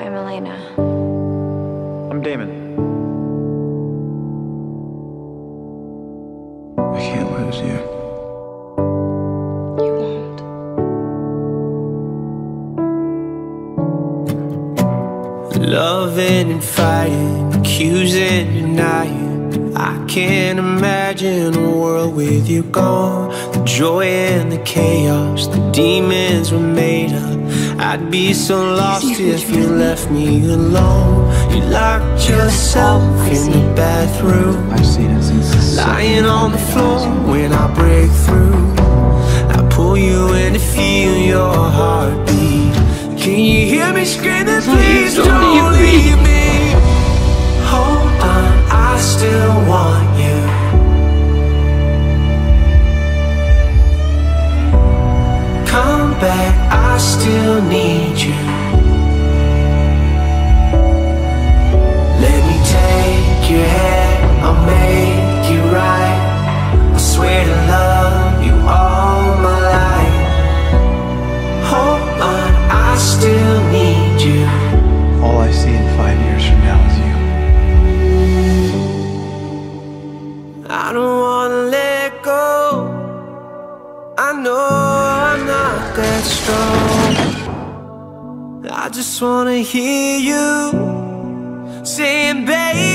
I'm Elena. I'm Damon. I can't lose you. You won't. Loving and fighting, accusing, denying. I can't imagine a world with you gone. The joy and the chaos, the demons were made up. I'd be so lost if you left me alone. You locked yourself in the bathroom. I've seen it since the Lying on the floor when I break through. I pull you in to feel your heartbeat. Can you hear me screaming, please don't leave me? Hold on, I still want you. Come back, I still need you. Let me take your hand, I'll make you right. I swear to love you all my life. Hold on, I still need you. All I see in 5 years from now is you. I don't wanna let go. I know I'm not that strong. I just wanna hear you saying, baby,